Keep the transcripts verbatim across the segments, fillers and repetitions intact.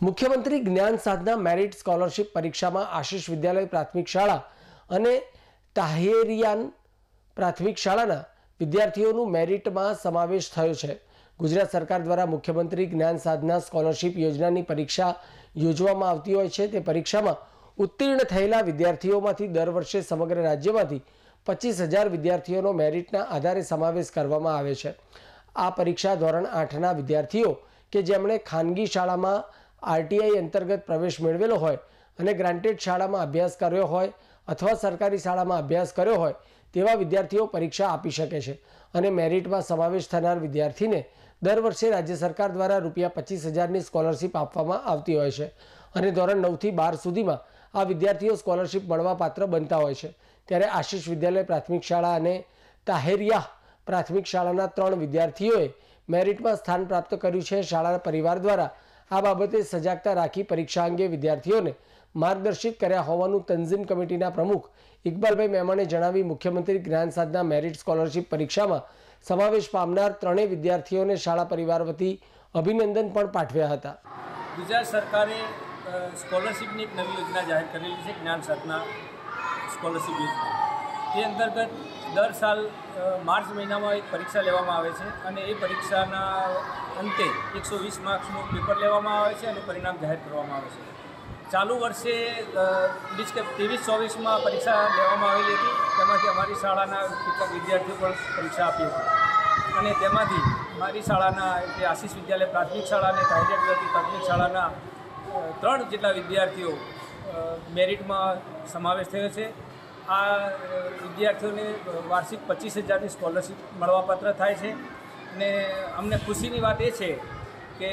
મુખ્યમંત્રી જ્ઞાન સાધના merit scholarship પરીક્ષામાં આશીષ વિદ્યાલય પ્રાથમિક શાળા અને તાહેરિયાન પ્રાથમિક શાળાના વિદ્યાર્થીઓનું મેરિટમાં સમાવેશ થયો છે। ગુજરાત સરકાર દ્વારા મુખ્યમંત્રી જ્ઞાન સાધના સ્કોલરશિપ યોજનાની પરીક્ષા યોજવામાં આવતી હોય છે। તે પરીક્ષામાં ઉત્તીર્ણ થયેલા વિદ્યાર્થીઓમાંથી દર વર્ષે સમગ્ર રાજ્યમાંથી પચીસ હજાર વિદ્યાર્થીઓનો મેરિટના આધારે સમાવેશ કરવામાં આવે છે। આ પરીક્ષા ધોરણ આઠના વિદ્યાર્થીઓ કે જેમણે ખાનગી શાળામાં આરટીઆઈ અંતર્ગત પ્રવેશ મેળવેલો હોય અને ગ્રાન્ટેડ શાળામાં અભ્યાસ કર્યો હોય અથવા સરકારી શાળામાં અભ્યાસ કર્યો હોય તેવા વિદ્યાર્થીઓ પરીક્ષા આપી શકે છે અને મેરિટમાં સમાવેશ થનાર વિદ્યાર્થીને દર વર્ષે રાજ્ય સરકાર દ્વારા રૂપિયા પચીસ હજારની સ્કોલરશિપ આપવામાં આવતી હોય છે અને ધોરણ નવથી બાર સુધીમાં આ વિદ્યાર્થીઓ સ્કોલરશિપ મળવા પાત્ર બનતા હોય છે। ત્યારે આશીષ વિદ્યાલય પ્રાથમિક શાળા અને તાહેરિયા પ્રાથમિક શાળાના ત્રણ વિદ્યાર્થીઓએ મેરિટમાં સ્થાન પ્રાપ્ત કર્યું છે। શાળાના પરિવાર દ્વારા આ બાબતે સજાગતા રાખી પરીક્ષા અંગે વિદ્યાર્થીઓને માર્ગદર્શિત કર્યા હોવાનું તંઝીમ કમિટીના પ્રમુખ ઇકબાલભાઈ મહેમાને જણાવી મુખ્યમંત્રી જ્ઞાન સાધના મેરિટ સ્કોલરશિપ પરીક્ષામાં સમાવેશ પામનાર ત્રણેય વિદ્યાર્થીઓને શાળા પરિવાર વતી અભિનંદન પણ પાઠવ્યા હતા। ગુજરાત સરકારે સ્કોલરશિપની એક નવી યોજના જાહેર કરેલી છે, જ્ઞાન સાધના સ્કોલરશિપ યોજના। તે અંતર્ગત દર સાલ માર્ચ મહિનામાં એક પરીક્ષા લેવામાં આવે છે અને એ પરીક્ષાના અંતે એકસો વીસ માર્ક્સનું પેપર લેવામાં આવે છે અને પરિણામ જાહેર કરવામાં આવે છે। ચાલુ વર્ષે વીસ કે ત્રેવીસ ચોવીસમાં પરીક્ષા લેવામાં આવેલી હતી, તેમાંથી અમારી શાળાના કેટલાક વિદ્યાર્થીઓ પણ પરીક્ષા આપી હતી અને તેમાંથી મારી શાળાના એટલે આશીષ વિદ્યાલય પ્રાથમિક શાળા અને તાહેરિયા પ્રાથમિક શાળાના ત્રણ જેટલા વિદ્યાર્થીઓ મેરિટમાં સમાવેશ થયો છે। આ વિદ્યાર્થીઓને વાર્ષિક પચીસ હજારની સ્કોલરશિપ મળવાપાત્ર થાય છે અને અમને ખુશીની વાત એ છે કે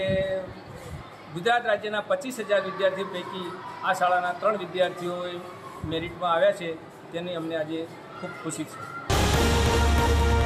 ગુજરાત રાજ્યના પચીસ હજાર વિદ્યાર્થીઓ પૈકી આ શાળાના ત્રણ વિદ્યાર્થીઓ મેરિટમાં આવ્યા છે, તેની અમને આજે ખૂબ ખુશી છે।